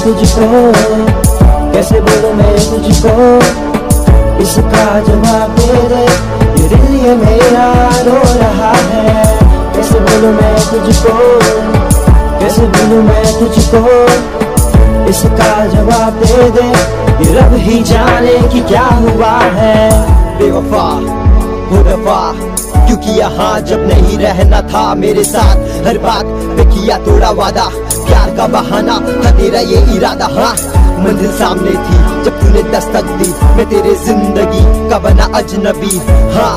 तुझको, कैसे बोलूं मैं तुझको, इसका जवाब दे दे। ये दिल ये मेरा रो रहा है, कैसे बोलूं मैं तुझको, कैसे बोलूं मैं तुझको, इसका जवाब दे दे। ये रब ही जाने कि क्या हुआ है। बेवफा वो दफा क्योंकि यहाँ जब नहीं रहना था मेरे साथ, हर बात पे किया तोड़ा वादा, प्यार का बहाना था तेरा ये इरादा। हाँ मंजिल सामने थी जब तूने दस्तक दी, मैं तेरे जिंदगी का बना अजनबी। हाँ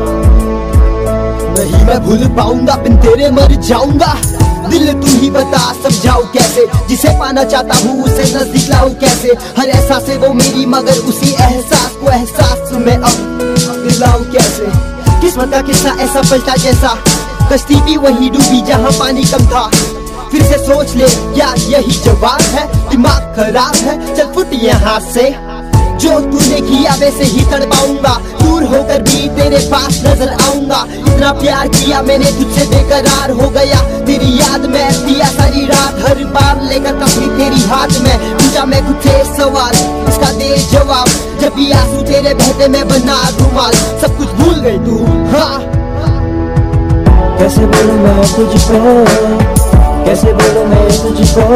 नहीं मैं भूल पाऊंगा, बिन तेरे मर जाऊंगा। दिल तू ही बता समझाऊं कैसे, जिसे पाना चाहता हूँ उसे नजदीक लाऊं कैसे। हर एहसास है वो मेरी मगर उसी एहसास को एहसास में अब दिलाऊं कैसे। किस्मत का किस्सा ऐसा पलटा जैसा कश्ती भी वही डूबी जहाँ पानी कम था। फिर से सोच ले क्या यही जवाब है, दिमाग खराब है चल फुट यहाँ से। जो तूने किया वैसे ही तड़पाऊंगा, दूर होकर भी तेरे पास नजर आऊंगा। इतना प्यार किया मैंने तुझसे बेकरार हो गया, तेरी याद में दिया सारी रात। हर बार लेकर तस्वीर तेरी हाथ में, पूछा मैं खुद से सवाल इसका दे जवाब। जब भी आंसू तेरे बहते मैं बना रुमाल, सब कुछ भूल गई तू। हाँ कैसे बोलूं मैं तुझको, कैसे बोलूं मैं तुझको,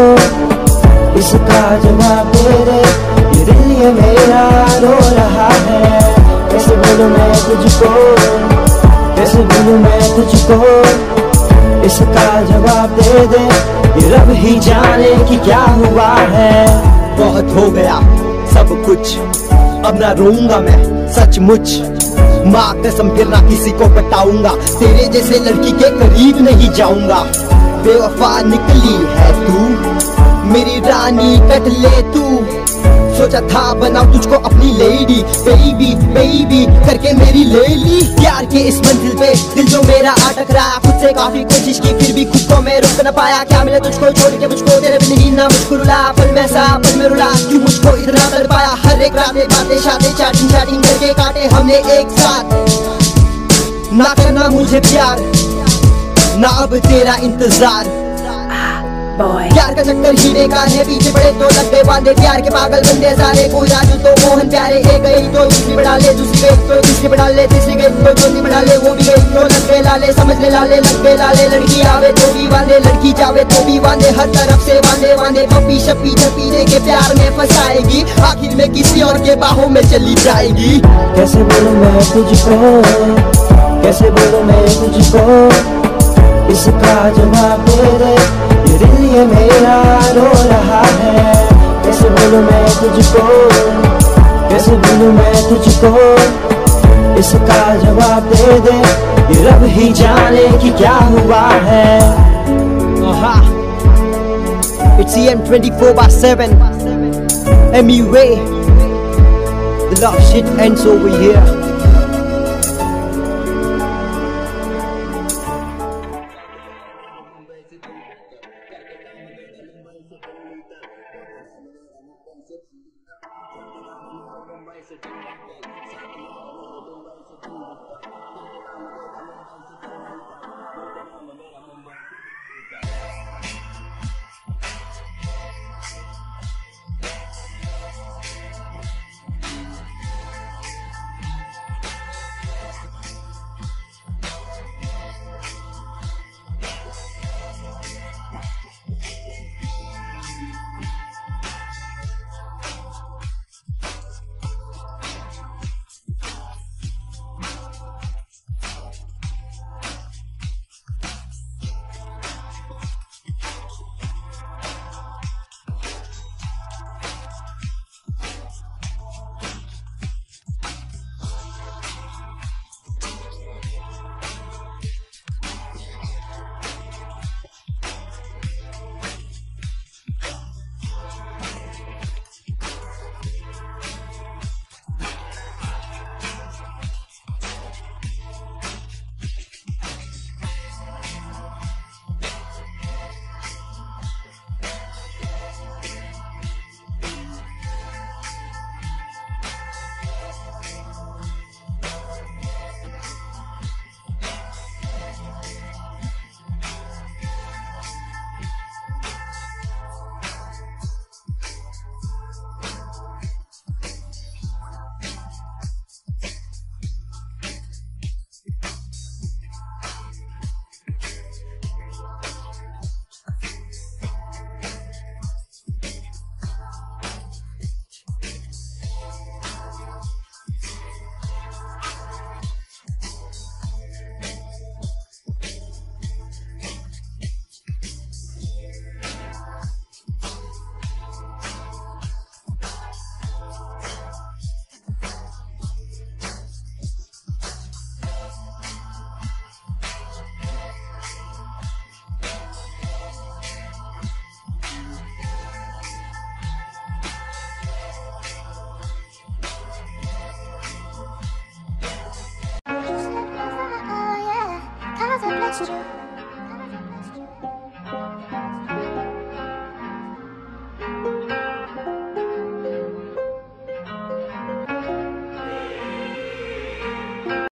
इसका जवाब दे दे। ये दिल ये मेरा रो रहा है, कैसे बोलूं मैं तुझको, कैसे बोलूं मैं तुझको, इसका जवाब दे दे। ये रब ही जाने कि क्या हुआ है। बहुत हो गया सब कुछ, अब ना रोऊंगा मैं सचमुच। माँ कसम फिर ना किसी को बताऊंगा, तेरे जैसे लड़की के करीब नहीं जाऊंगा। बेवफा निकली है तू मेरी रानी, कट ले तू। सोचा था बनाऊं तुझको अपनी लेडी, बेबी बेबी करके मेरी ले ली। प्यार के इस मंजिल पे दिल जो मेरा अटक रहा, खुद से काफी कोशिश की फिर भी खुद को मैं रोक न पाया। क्या मिला तुझको छोड़ के मुझको, तेरे बिन ही ना मुझको रुला। पल में सा पल में रुला, क्यों मुझको इतना तड़पाया। हर एक रातें बातें शादी चैटिंग चैटिंग करके काटे हमने एक साथ। ना करना मुझे प्यार, ना अब तेरा इंतजार। प्यार का चक्कर ही बेकार है, पीछे पड़े तो लगे वादे। प्यार के पागल बंदे सारे, कोई राजू तो मोहन प्यारे। एक गई तो दूसरी बढ़ा ले, दूसरी गई तो तीसरी बढ़ा ले, तीसरी गई तो चौथी बढ़ा ले, वो भी गई तो लग गए लाले। समझ ले लाले लग गए लाले, लड़की आवे तो भी वादे, लड़की जावे तो भी वादे। हर तरफ से वादे वादे, पप्पी शप्पी छपीने के प्यार में फंसाएगी, आखिर में किसी और के बाहों में चली जाएगी। कैसे बोलूं मैं तुझको, कैसे बोलूं मैं तुझको, इसका जवाब दे दे। ये दिल ये मेरा रो रहा है, कैसे बोलूं मैं तुझको, कैसे बोलूं मैं तुझको, इसका जवाब दे दे। ये रब ही जाने कि क्या हुआ है। It's EM 24/7 MUA. The love shit ends over here. नाच रहे